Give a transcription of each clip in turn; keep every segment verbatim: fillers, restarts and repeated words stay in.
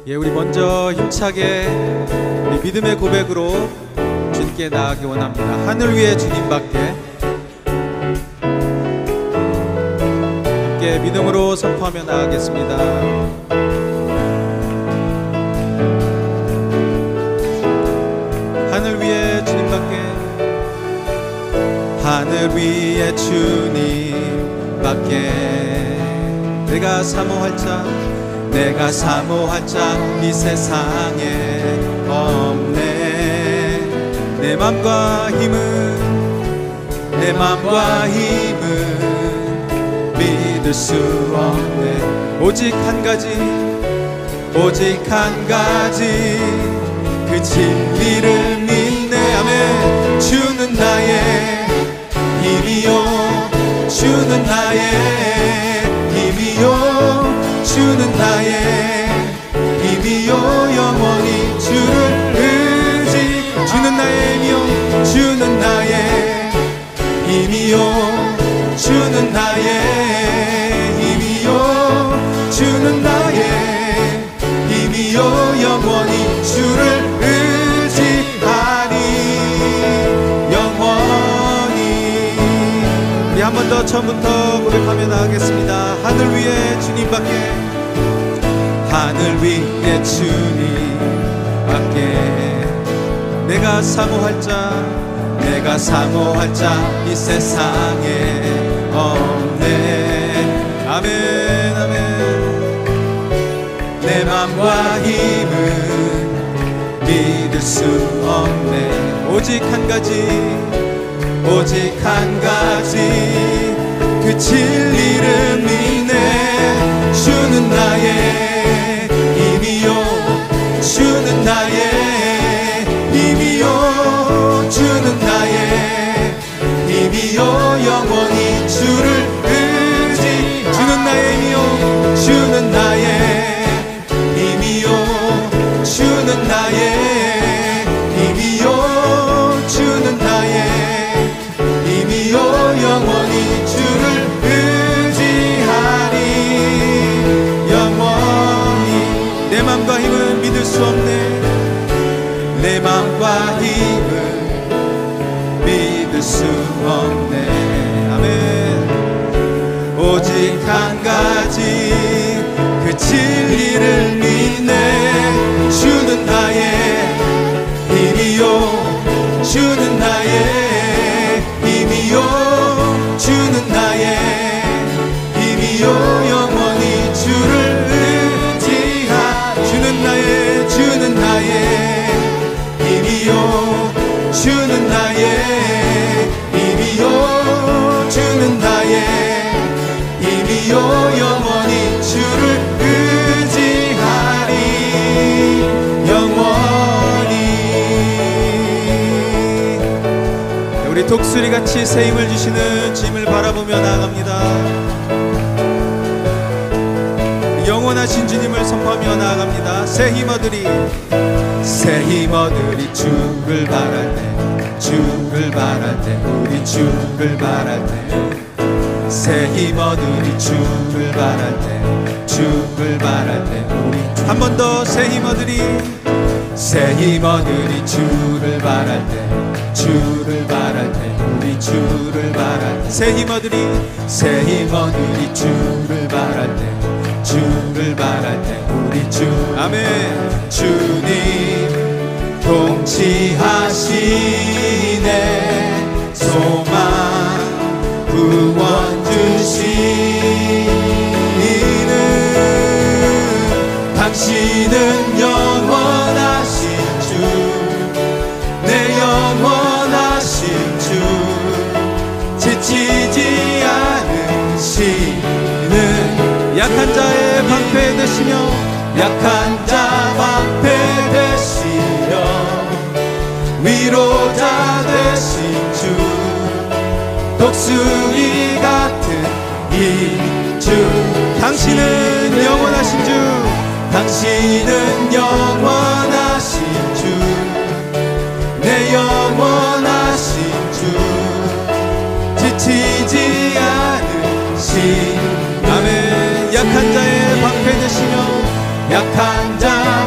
예, 우리 먼저 힘차게 우리 믿음의 고백으로 주님께 나아가기 원합니다. 하늘 위에 주님밖에 함께 믿음으로 선포하며 나아가겠습니다. 하늘 위에 주님밖에, 하늘 위에 주님밖에 내가 사모할 자, 내가 사모할 자 이 세상에 없네. 내 맘과 힘은, 내 맘과 힘은 믿을 수 없네. 오직 한 가지, 오직 한 가지 그 진리를 믿네. 아멘. 주는 나의 힘이요, 주는 나의 힘이요, 주는 나의 힘이요, 영원히 주를 의지. 주는 나의 힘이요, 주는 나의 힘이요, 주는 나의 힘이요, 주는 나의 힘이요, 영원히 주를 의지하리. 영원히. 우리 한 번 더 처음부터 고백하며 나가겠습니다. 하늘 위에 주님밖에, 하늘 위에 주님밖에 내가 사모할 자, 내가 사모할 자 이 세상에 없네. 아멘, 아멘. 내 맘과 힘은 믿을 수 없네. 오직 한 가지, 오직 한 가지 그 진리를 믿네. 주는 나의 힘이요, 주는 나의 힘이요, 주는 나의 힘이요, 영원히 주를 의지. 주는 나의 힘이요, 주는 나의 힘이요, 주는 나의 힘이요, 주는 나의 힘이요, 영원히 주를 의지하리. 영원히. 내 맘과 힘은 믿을 수 없네. 내 맘과 힘은 믿을 수 없네. 아멘. 오직 한 가지 그 진리를 믿네. 주는 나의 힘이요, 주는 나의 힘이요, 주는 나의 힘이요, 영원히 주를 의지하. 주는 나의, 주는 나의 힘이요, 주는 나의 힘이요, 주는 나의 힘이요, 영원히 주를 의지하리. 영원히. 우리 독수리같이 새 힘을 주시는 주님을 바라보며 나아갑니다. 영원하신 주님을 선포하며 나아갑니다. 새 힘 얻으리, 새 힘 얻으리. 주를 바랄 때, 주를 바랄 때, 우리 주를 바랄 때. 새 힘 얻으리. 주를 바랄 때, 주를 바랄 때, 우리. 한 번 더. 새 힘 얻으리, 새 힘 얻으리. 주를 바랄 때, 주를 바랄 때, 우리 주를 바랄 때. 새 힘 얻으리, 새 힘 얻으리. 주를 바랄 때, 주를 바랄 때, 우리 주. 아멘. 주님 통치하시네. 소망 구원 주시는 당신은 영원하신 주, 내 영원하신 주, 지치지 않으시는 약한 자의 방패 되시며, 약한 자 방패 되시며 위로자 되신 주, 독수리 같은 이 주. 당신은 영원하신 주, 당신은 영원하신 주, 내 영원하신 주, 지치지 않으신. 아멘. 약한 자의 방패 되시며, 약한 자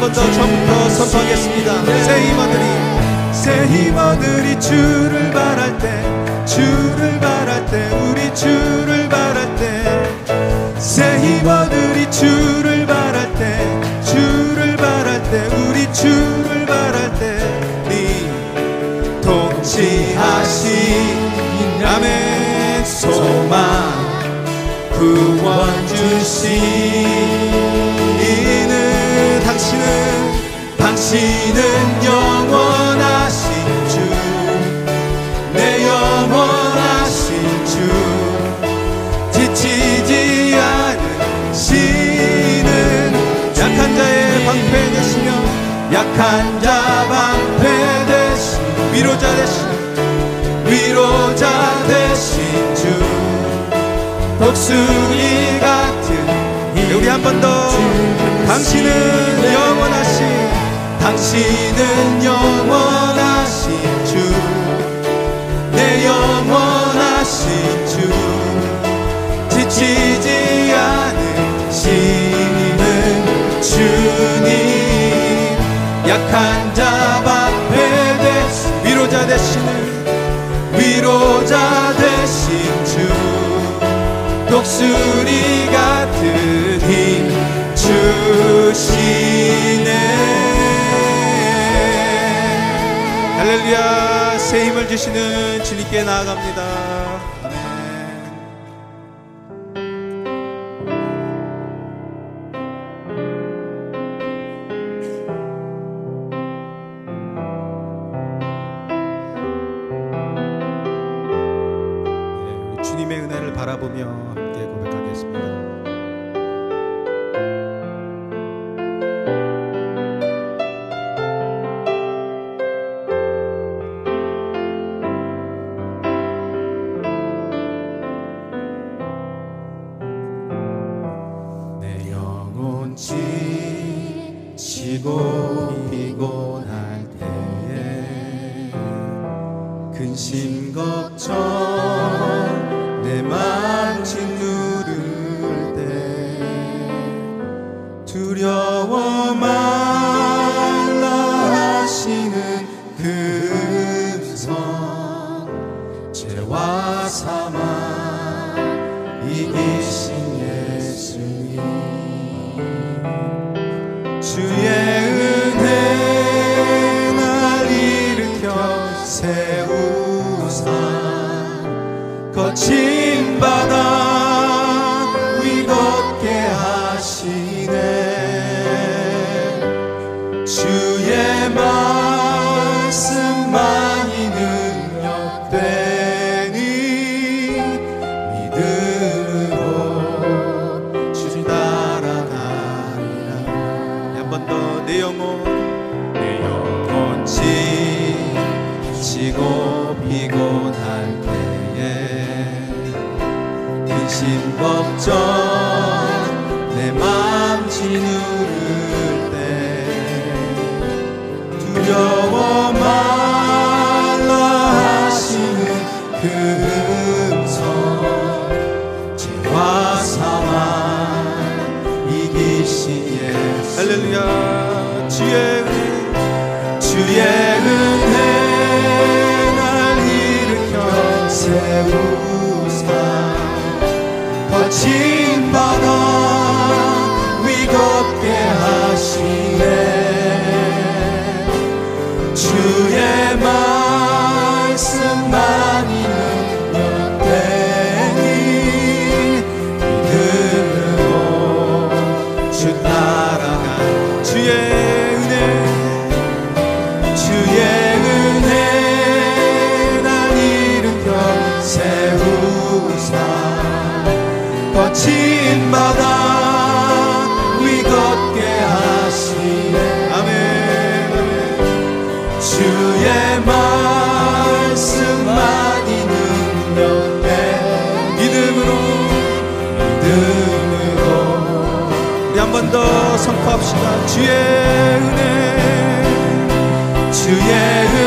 번 더 처음부터 선포하겠습니다. 새 힘어들이 새 힘어들이 주를 바랄 때 주를 바랄 때 우리 주를 바랄 때 새 힘어들이 주를 바랄 때 주를 바랄 때 우리 주를 바랄 때 네 통치하신 아멘 소망 구원 주시는 당신은 당신은 영원하신 주 내 영원하신 주 지치지 않으시는 약한 자의 방패 되시며 약한 자 방패 되시 위로자 되시 위로자 되신 주 독수리 같은 우리 한 번 더 당신은 영원하신 당신은 영원하신 주 내 영원하신 주 지치지 않으시는 주님 약한 자 방패 되시 위로자 되시는 위로자 되신 주 독수리 같은 힘 주시네. 할렐루야. 새 힘을 주시는 주님께 나아갑니다. 아멘. 네, 우리 주님의 은혜를 바라보며 함께 고백하겠습니다. 지치고 피곤할 때에 근심 걱정 내 맘 짓누를 때 두려워 말라 하시는 그 음성 죄와 사망 이기신 예수님 주의 은혜 날 일으켜 세우사 거친 바다 위 걷게 하시네 주의 말씀만이 능력되니 믿음으로 주 따라가리라. 한 번 더 내 영혼 내 영혼 지치고 피곤할 때에 근심 걱정 내 맘 짓누를 때 두려워 말라 하시는 그 음성 죄와 사망 이기신 예수 할렐루야. 주의 은혜 주의 은혜 날 일으켜 세우사 거친 바다 위 걷게 하시네 주의 말씀만이 능력되니 믿음으로 주 따라가 주의 은혜 주의 은혜 날 일으켜 세우사 거친 바다 위 걷게 하시네 아멘 아멘 주의 말씀만이 능력돼 믿음으로 믿음으로 우리 한 번 더 선포합시다. 주의 은혜 주의 은혜